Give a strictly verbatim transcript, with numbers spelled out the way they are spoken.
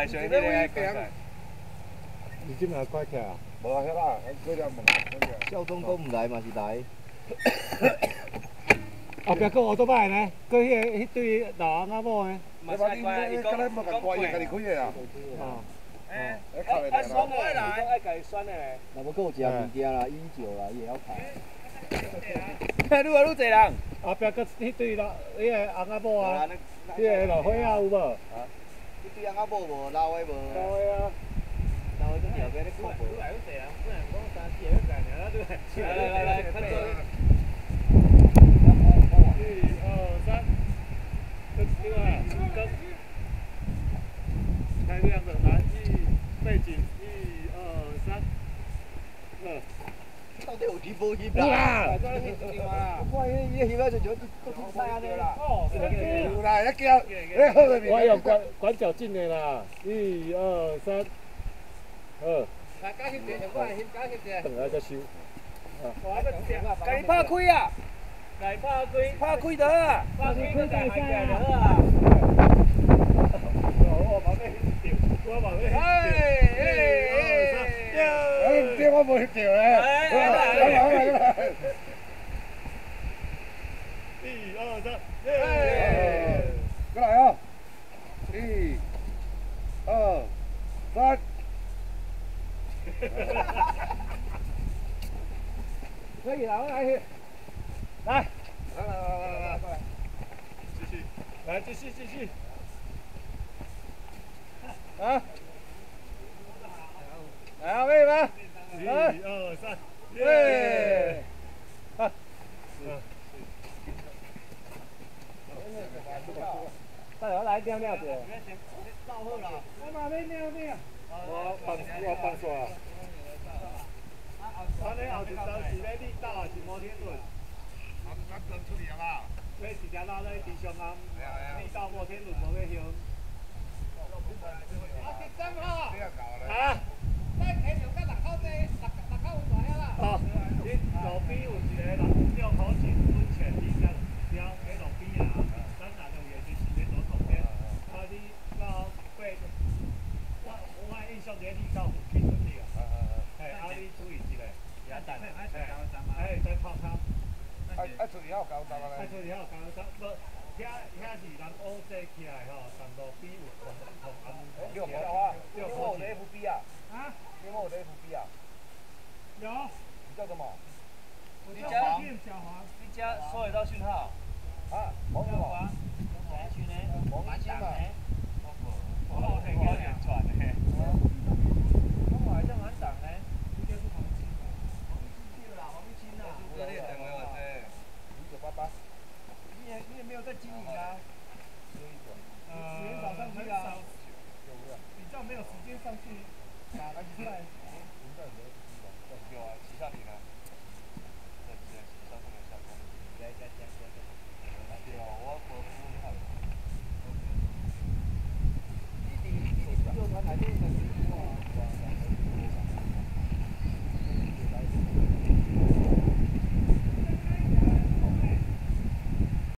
来上迄个爱看起来。 你今日快起啊？ 无啊，遐啦，过了问。 少总都唔来嘛是来。 后壁佫乌多摆呢，佫迄个迄对老翁仔某呢？ 嘛是怪，伊讲讲怪，伊家己开的啊。 哦。 哎， 靠咧啊，爽过来，爱家己选的。 若要佫有食物件啦，饮酒啦，伊会晓开。 愈来愈济人。 后壁佫迄对老，迄个翁仔某啊，迄个老伙仔有无？ 啊，迄对翁仔某无，老的无。 老的啊。 老的跟后壁咧看无。 愈来愈济人，不然讲三四个干尔，对。来来来，看这。一二三，跟另外跟。开亮的来，一背景，一二三，二。 到底有翕无翕有啦？ 啦，在你翕啦。 我看伊伊翕啊就就都出菜安尼啦。 哦， 有啦，一叫，你好个我用管管脚进的啦，一二三，二。 来，加翕者，我来翕，加翕者。 等下再收。 家己拍开啊！家己拍开，拍开就好啊。拍开就家己拍起就好啊。我旁边翕着，我旁边翕着。哎哎哎！ 这我无翕着咧。 哎哎哎！ 一二三， 耶！过来啊！一、二、三。 可以了，我来去。来，来来来来来来， 继续，来继续继续。 啊！来啊，妹们！ 一二三， 耶！啊！带我来尿尿者。到好啦。我嘛要尿尿。 我放我放煞。安尼后一张是咧立道还是摩天轮？ 后一张刚出来啊！ 所以直接拉咧地上啊，立道摩天轮无去香。 啊，第三号。 啊！ 咱天上甲六口地，六六口有大遐啦。 哦，你路边有一个六六口井温泉，你只只喺路边啊，咱若有嘢就是咧做旁边。啊，你到八，我我印象中你到附近就对啊。嘿，啊，你注意一下，也等。哎，再泡汤。 啊啊，出去还有交搭啊， 咧。 出去还有交搭，无，遐遐是人乌坐起来吼，上路边有同同安。 六口啊，六口的 F B 啊。 啊？ 六口的 F B 啊。 有。 你叫什么？ 你家小黄。 你家收得到讯号？ 啊，黄什么？ 哪一区呢？ 黄金嘛。 我好听我连串的。我买这满档呢。应该是黄金吧？黄金啦，黄金啦。 这里等我这。五九八八。 你也你也没有在经营啊？ 呃， 时间早上去啊。 比较没有时间上去打个比赛。 有啊，旗下里呢。在在旗上不能下工。 加加加加加。